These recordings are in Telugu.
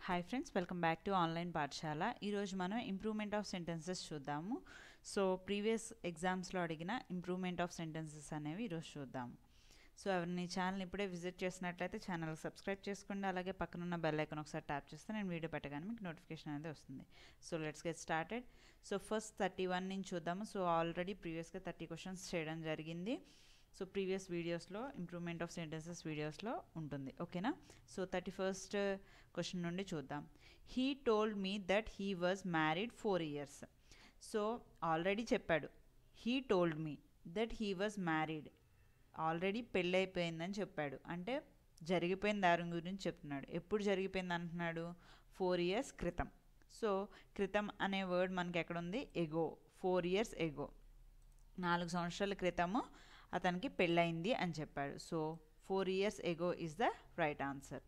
Hi friends, welcome back to online పాఠశాల. ఈరోజు మనం ఇంప్రూవ్మెంట్ ఆఫ్ సెంటెన్సెస్ చూద్దాము. సో ప్రీవియస్ ఎగ్జామ్స్లో అడిగిన ఇంప్రూవ్మెంట్ ఆఫ్ సెంటెన్సెస్ అనేవి ఈరోజు చూద్దాము. సో ఎవరిని ఛానల్ ఇప్పుడే విజిట్ చేసినట్లయితే ఛానల్ సబ్స్క్రైబ్ చేసుకోండి. అలాగే పక్కనున్న బెల్ ఐకాన్ ఒకసారి ట్యాప్ చేస్తే నేను వీడియో పెట్టగానే మీకు నోటిఫికేషన్ అనేది వస్తుంది. So let's get started. So first 31 నుంచి చూద్దాము. సో ఆల్రెడీ ప్రీవియస్గా 30 క్వశ్చన్స్ చేయడం జరిగింది. సో ప్రీవియస్ వీడియోస్లో ఇంప్రూవ్మెంట్ ఆఫ్ సెంటెన్సెస్ వీడియోస్లో ఉంటుంది, ఓకేనా. సో 31st క్వశ్చన్ నుండి చూద్దాం. He told me that he was married 4 years. So already చెప్పాడు, he told me that he was married, already పెళ్ళైపోయిందని చెప్పాడు. అంటే జరిగిపోయిన దాని గురించి చెప్తున్నాడు. ఎప్పుడు జరిగిపోయింది అంటున్నాడు? 4 years క్రితం. సో క్రితం అనే వర్డ్ మనకి ఎక్కడుంది? ఎగో. 4 years ఎగో, 4 సంవత్సరాల క్రితము అతనికి పెళ్ళయింది అని చెప్పాడు. So 4 years ago is the right answer.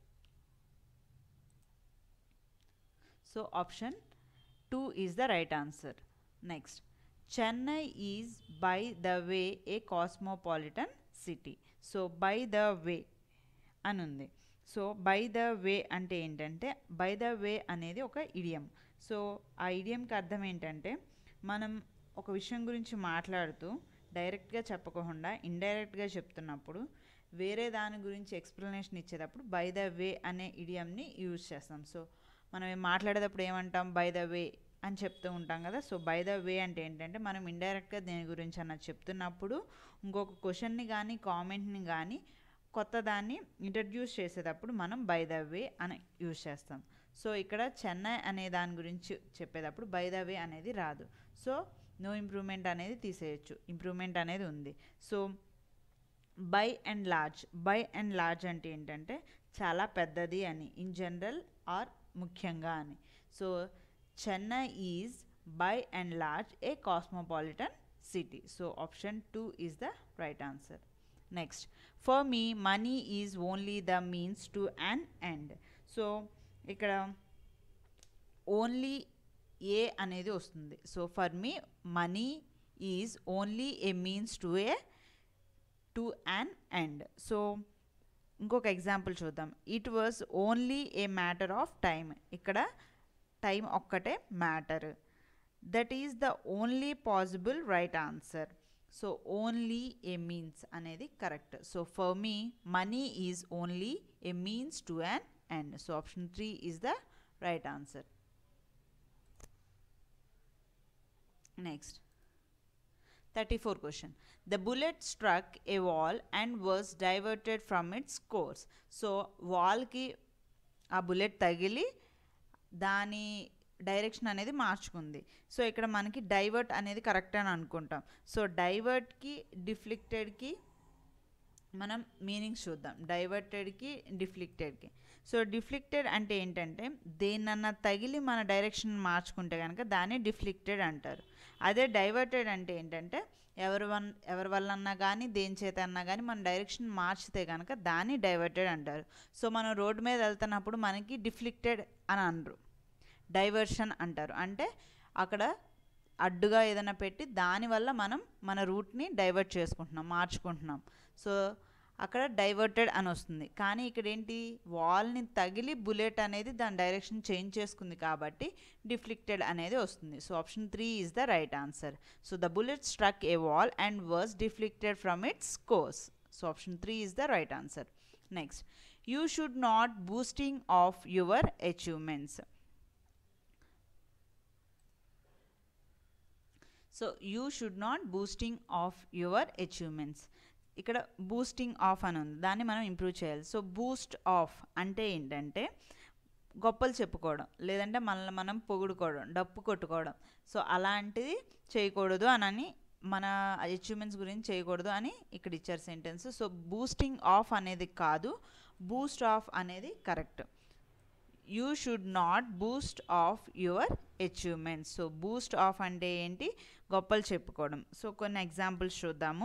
So option 2 is the right answer. Next, Chennai is by the way a cosmopolitan city. So by the way అని ఉంది. సో బై ద వే అంటే ఏంటంటే, బై ద వే అనేది ఒక ఇడియం. సో ఆ ఇడియంకి అర్థం ఏంటంటే, మనం ఒక విషయం గురించి మాట్లాడుతూ డైరెక్ట్గా చెప్పకుండా ఇండైరెక్ట్గా చెప్తున్నప్పుడు, వేరే దాని గురించి ఎక్స్ప్లెనేషన్ ఇచ్చేటప్పుడు బై ద వే అనే ఇడియంని యూజ్ చేస్తాం. సో మనం మాట్లాడేటప్పుడు ఏమంటాం? బై ద వే అని చెప్తూ ఉంటాం కదా. సో బై ద వే అంటే ఏంటంటే, మనం ఇండైరెక్ట్గా దేని గురించి అన్నది చెప్తున్నప్పుడు ఇంకొక క్వశ్చన్ని కానీ కామెంట్ని కానీ కొత్త దాన్ని ఇంట్రడ్యూస్ చేసేటప్పుడు మనం బై ద వే అని యూజ్ చేస్తాం. సో ఇక్కడ చెన్నై అనే దాని గురించి చెప్పేటప్పుడు బై ద వే అనేది రాదు. సో నో ఇంప్రూవ్మెంట్ అనేది తీసేయచ్చు, ఇంప్రూవ్మెంట్ అనేది ఉంది. So by and large, by and large అంటే ఏంటంటే చాలా పెద్దది అని, ఇన్ జనరల్ ఆర్ ముఖ్యంగా అని. So Chennai is by and large a cosmopolitan city. So option 2 is the right answer. Next, for me money is only the means to an end. So ఇక్కడ ఓన్లీ ఏ అనేది వస్తుంది. So for me money is only a means to an end. So ఇంకొక ఎగ్జాంపుల్ చూద్దాం. It was only a matter of time. ఇక్కడ టైం ఒక్కటే matter. That is the only possible right answer. So only a means అనేది correct. So for me money is only a means to an end. So option 3 is the right answer. Next, 34 question. The bullet struck a wall and was diverted from its course. So wall ki ఆ బుల్లెట్ తగిలి దాని డైరెక్షన్ అనేది మార్చుకుంది. సో ఇక్కడ మనకి డైవర్ట్ అనేది కరెక్ట్ అని అనుకుంటాం. సో డైవర్ట్కి డిఫ్లిక్టెడ్కి మనం మీనింగ్స్ చూద్దాం. డైవర్టెడ్కి డిఫ్లిక్టెడ్కి. సో డిఫ్లిక్టెడ్ అంటే ఏంటంటే, దేన్నన్నా తగిలి మన డైరెక్షన్ మార్చుకుంటే కనుక దాన్ని డిఫ్లిక్టెడ్ అంటారు. అదే డైవర్టెడ్ అంటే ఏంటంటే, ఎవరి వల్ల అన్నా కానీ దేని చేత అన్నా కానీ మన డైరెక్షన్ మార్చితే కనుక దాన్ని డైవర్టెడ్ అంటారు. సో మనం రోడ్డు మీద వెళ్తున్నప్పుడు మనకి డిఫ్లిక్టెడ్ అని అనరు, డైవర్షన్ అంటారు. అంటే అక్కడ అడ్డుగా ఏదైనా పెట్టి దానివల్ల మనం మన రూట్ని డైవర్ట్ చేసుకుంటున్నాం, మార్చుకుంటున్నాం. సో అక్కడ డైవర్టెడ్ అని వస్తుంది. కానీ ఇక్కడ ఏంటి, వాల్ని తగిలి బుల్లెట్ అనేది దాని డైరెక్షన్ చేంజ్ చేసుకుంది కాబట్టి డిఫ్లిక్టెడ్ అనేది వస్తుంది. So option 3 is the right answer. So the bullet struck a wall and was deflected from its course. So option 3 is the right answer. Next, you should not boosting of your achievements. So you should not boosting of your achievements. ఇక్కడ బూస్టింగ్ ఆఫ్ అని ఉంది, దాన్ని మనం ఇంప్రూవ్ చేయాలి. సో బూస్ట్ ఆఫ్ అంటే ఏంటంటే గొప్పలు చెప్పుకోవడం, లేదంటే మనల్ని మనం పొగుడుకోవడం, డప్పు కొట్టుకోవడం. సో అలాంటిది చేయకూడదు అని, మన అచీవ్మెంట్స్ గురించి చేయకూడదు అని ఇక్కడ ఇచ్చారు సెంటెన్స్. సో బూస్టింగ్ ఆఫ్ అనేది కాదు, బూస్ట్ ఆఫ్ అనేది correct. You should not boast of your achievements. So boast of అంటే ఏంటి? గొప్పలు చెప్పుకోవడం. సో కొన్ని ఎగ్జాంపుల్స్ చూద్దాము.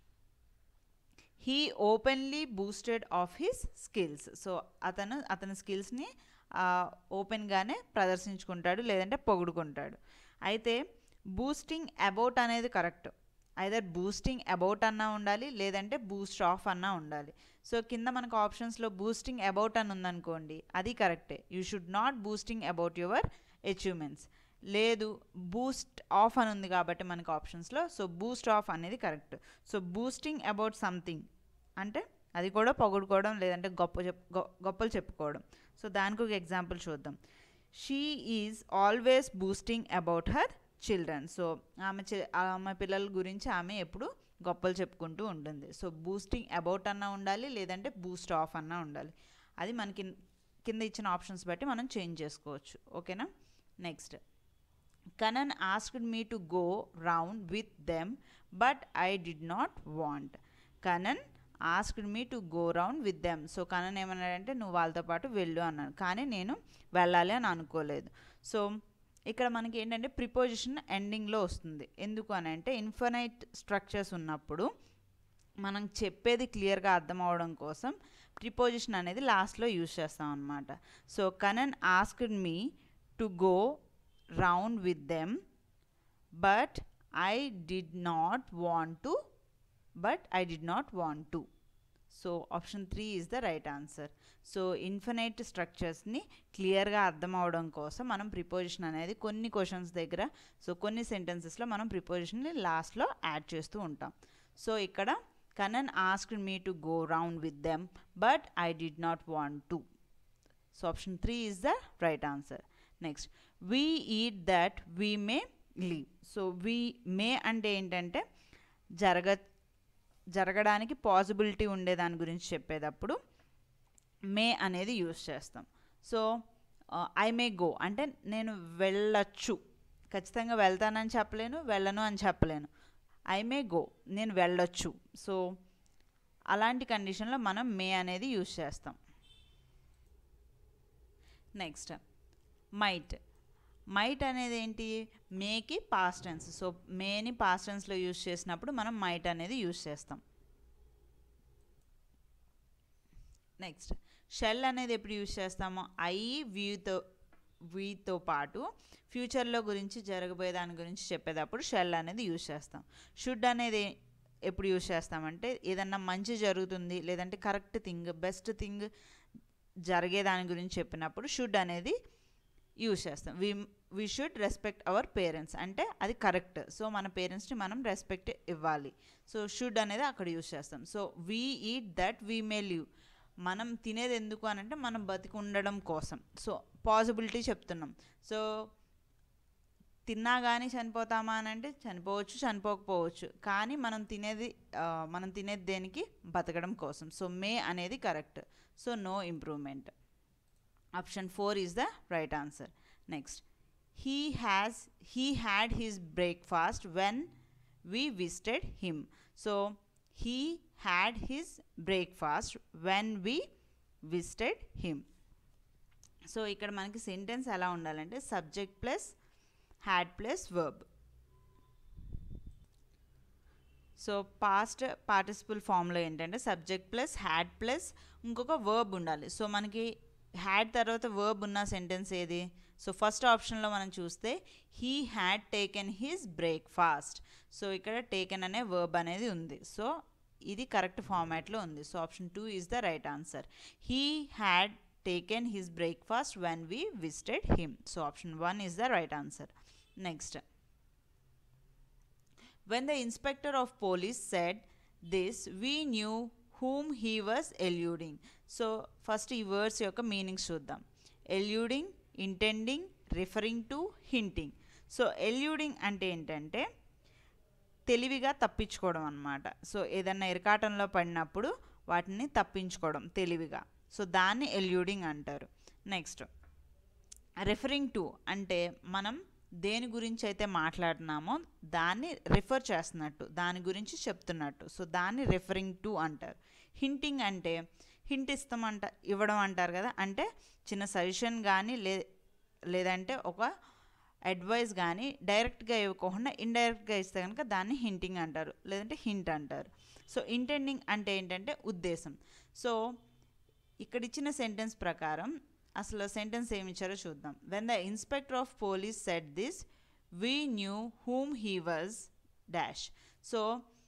He openly boasted of his skills. So అతని స్కిల్స్ని ఓపెన్గానే ప్రదర్శించుకుంటాడు, లేదంటే పొగుడుకుంటాడు. అయితే బూస్టింగ్ అబౌట్ అనేది కరెక్ట్. ఐదర్ బూస్టింగ్ అబౌట్ అన్నా ఉండాలి, లేదంటే బూస్ట్ ఆఫ్ అన్నా ఉండాలి. సో కింద మనకు ఆప్షన్స్లో బూస్టింగ్ అబౌట్ అని ఉందనుకోండి, అది కరెక్టే. You should not boasting about your achievements. లేదు, బూస్ట్ ఆఫ్ అని ఉంది కాబట్టి మనకు ఆప్షన్స్లో, సో బూస్ట్ ఆఫ్ అనేది correct. So boasting about something అంటే అది కూడా పొగుడుకోవడం లేదంటే గొప్పలు చెప్పుకోవడం. సో దానికి ఒక ఎగ్జాంపుల్ చూద్దాం. She is always boasting about her children. So ఆమె పిల్లల గురించి ఆమె ఎప్పుడు గొప్పలు చెప్పుకుంటూ ఉంటుంది. సో బూస్టింగ్ అబౌట్ అన్నా ఉండాలి, లేదంటే బూస్ట్ ఆఫ్ అన్నా ఉండాలి. అది మనకి కింద ఇచ్చిన ఆప్షన్స్ బట్టి మనం చేంజ్ చేసుకోవచ్చు. ఓకేనా. Next, Kanan asked me to go round with them, but I did not want. Kanan asked me to go round with them. So Kanan ఏమన్నాడంటే నువ్వు వాళ్ళతో పాటు వెళ్ళు అన్నాడు, కానీ నేను వెళ్ళాలి అని అనుకోలేదు. సో ఇక్కడ మనకి ఏంటంటే ప్రిపోజిషన్ ఎండింగ్లో వస్తుంది. ఎందుకు అని అంటే ఇన్ఫినైట్ స్ట్రక్చర్స్ ఉన్నప్పుడు మనం చెప్పేది క్లియర్గా అర్థం అవడం కోసం ప్రిపోజిషన్ అనేది లాస్ట్లో యూజ్ చేస్తాం అన్నమాట. So Kanan asked me to go round with them, but I did not want to. So option 3 is the right answer. So infinite స్ట్రక్చర్స్ని క్లియర్గా అర్థం అవడం కోసం మనం ప్రిపోజిషన్ అనేది కొన్ని క్వశ్చన్స్ దగ్గర, సో కొన్ని సెంటెన్సెస్లో మనం ప్రిపోజిషన్ని లాస్ట్లో యాడ్ చేస్తూ ఉంటాం. సో ఇక్కడ Kanan asked me to go round with them, but I did not want to. So option 3 is the right answer. Next, we eat that we may live. So we may అంటే ఏంటంటే జరగడానికి పాసిబిలిటీ ఉండే దాని గురించి చెప్పేటప్పుడు మే అనేది యూజ్ చేస్తాం. సో ఐ మే గో అంటే నేను వెళ్ళచ్చు, ఖచ్చితంగా వెళ్తానని చెప్పలేను, వెళ్ళను అని చెప్పలేను. ఐ మే గో, నేను వెళ్ళొచ్చు. సో అలాంటి కండిషన్లో మనం మే అనేది యూజ్ చేస్తాం. నెక్స్ట్, మైట్ అనేది ఏంటి, మేకి పాస్ట్ టెన్స్. సో మేని పాస్ట్ టెన్స్లో యూజ్ చేసినప్పుడు మనం మైట్ అనేది యూజ్ చేస్తాం. నెక్స్ట్, షెల్ అనేది ఎప్పుడు యూజ్ చేస్తామో వీతో పాటు ఫ్యూచర్లో గురించి జరగబోయే దాని గురించి చెప్పేటప్పుడు షెల్ అనేది యూజ్ చేస్తాం. షుడ్ అనేది ఎప్పుడు యూజ్ చేస్తామంటే ఏదన్నా మంచి జరుగుతుంది లేదంటే కరెక్ట్ థింగ్, బెస్ట్ థింగ్ జరిగే దాని గురించి చెప్పినప్పుడు షుడ్ అనేది యూజ్ చేస్తాం. We should respect our parents అంటే అది కరెక్ట్. సో మన పేరెంట్స్ని మనం రెస్పెక్ట్ ఇవ్వాలి. సో షుడ్ అనేది అక్కడ యూజ్ చేస్తాం. So we eat that we may live, మనం తినేది ఎందుకు అని అంటే మనం బతికి ఉండడం కోసం. సో పాసిబిలిటీ చెప్తున్నాం. సో తిన్నా కానీ చనిపోతామా అని అంటే చనిపోవచ్చు, చనిపోకపోవచ్చు, కానీ మనం తినేది దేనికి, బతకడం కోసం. సో మే అనేది correct. So no improvement. Option 4 is the right answer. Next, he had his breakfast when we visited him. So he had his breakfast when we visited him. So ఇక్కడ మనకి సెంటెన్స్ ఎలా ఉండాలంటే subject plus had plus verb. So past participle ఫామ్లో ఏంటంటే సబ్జెక్ట్ ప్లస్ హ్యాడ్ ప్లస్ ఇంకొక వర్బ్ ఉండాలి. సో మనకి హ్యాడ్ తర్వాత వర్బ్ ఉన్న సెంటెన్స్ ఏది? సో ఫస్ట్ ఆప్షన్లో మనం చూస్తే he had taken his breakfast. So ఇక్కడ టేకెన్ అనే వర్బ్ అనేది ఉంది. సో ఇది కరెక్ట్ ఫార్మాట్లో ఉంది. So option 2 is the right answer. He had taken his breakfast when we visited him. So option 1 is the right answer. Next, when the inspector of police said this, we knew whom he was eluding. So first ఈ వర్డ్స్ యొక్క మీనింగ్స్ చూద్దాం. Eluding, intending, referring to, hinting. So eluding అంటే ఏంటంటే తెలివిగా తప్పించుకోవడం అన్నమాట. సో ఏదన్నా ఇరకాటంలో పడినప్పుడు వాటిని తప్పించుకోవడం తెలివిగా. సో దాన్ని ఎల్యూడింగ్ అంటారు. నెక్స్ట్, రిఫరింగ్ టు అంటే మనం దేని గురించి అయితే మాట్లాడుతున్నామో దాన్ని రిఫర్ చేస్తున్నట్టు, దాని గురించి చెప్తున్నట్టు. సో దాన్ని రిఫరింగ్ టు అంటారు. హింటింగ్ అంటే హింట్ ఇవ్వడం అంటారు కదా, అంటే చిన్న సజెషన్ కానీ లేదంటే ఒక అడ్వైస్ కానీ డైరెక్ట్గా ఇవ్వకుండా ఇండైరెక్ట్గా ఇస్తే కనుక దాన్ని హింటింగ్ అంటారు, లేదంటే హింట్ అంటారు. సో ఇంటెండింగ్ అంటే ఏంటంటే ఉద్దేశం. సో ఇక్కడ ఇచ్చిన సెంటెన్స్ ప్రకారం అసలు సెంటెన్స్ ఏమి ఇచ్చారో చూద్దాం. When the inspector of police said this, we knew whom he was dash. So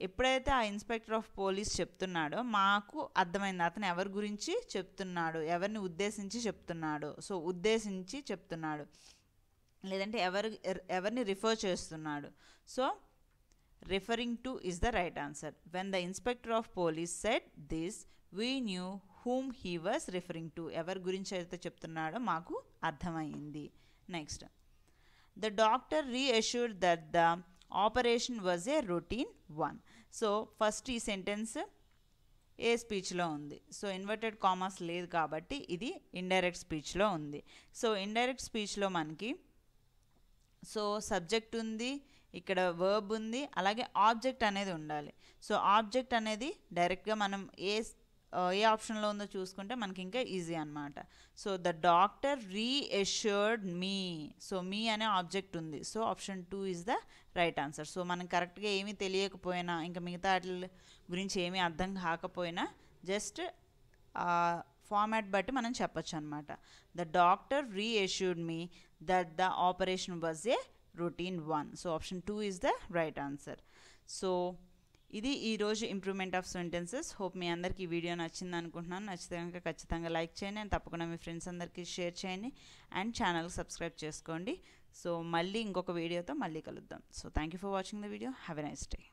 ఎప్పుడైతే ఆ ఇన్స్పెక్టర్ ఆఫ్ పోలీస్ చెప్తున్నాడో మాకు అర్థమైంది అతను ఎవరి గురించి చెప్తున్నాడు, ఎవరిని ఉద్దేశించి చెప్తున్నాడు. సో ఉద్దేశించి చెప్తున్నాడు లేదంటే ఎవరిని రిఫర్ చేస్తున్నాడు. So referring to is the right answer. When the inspector of police said this we knew whom he was referring to. ఎవరి గురించి అయితే చెప్తున్నాడో మాకు అర్థమైంది. Next, the doctor reassured that the operation was a routine one. So first ఈ సెంటెన్స్ ఏ స్పీచ్లో ఉంది. సో ఇన్వర్టెడ్ కామర్స్ లేదు కాబట్టి ఇది ఇండైరెక్ట్ స్పీచ్లో ఉంది. సో ఇండైరెక్ట్ స్పీచ్లో మనకి సో సబ్జెక్ట్ ఉంది, ఇక్కడ వర్బ్ ఉంది, అలాగే ఆబ్జెక్ట్ అనేది ఉండాలి. సో ఆబ్జెక్ట్ అనేది డైరెక్ట్గా మనం ఏ ఆప్షన్లో ఉందో చూసుకుంటే మనకి ఇంకా ఈజీ అనమాట. So the doctor reassured me. So me అనే ఆబ్జెక్ట్ ఉంది. So option 2 is the right answer. So మనం కరెక్ట్గా ఏమీ తెలియకపోయినా ఇంకా మిగతా వాటి గురించి ఏమీ అర్థం కాకపోయినా జస్ట్ ఫార్మాట్ బట్టి మనం చెప్పచ్చు అనమాట. The doctor reassured me that the operation was a routine one. So option 2 is the right answer. So ఇది ఈరోజు ఇంప్రూవ్మెంట్ ఆఫ్ సెంటెన్సెస్. హోప్ మీ అందరికీ ఈ వీడియో నచ్చింది అనుకుంటున్నాను. నచ్చితే కనుక ఖచ్చితంగా లైక్ చేయండి అండ్ తప్పకుండా మీ ఫ్రెండ్స్ అందరికీ షేర్ చేయండి అండ్ ఛానల్కి సబ్స్క్రైబ్ చేసుకోండి. సో మళ్ళీ ఇంకొక వీడియోతో మళ్ళీ కలుద్దాం. So thank you for watching the video. Have a nice day.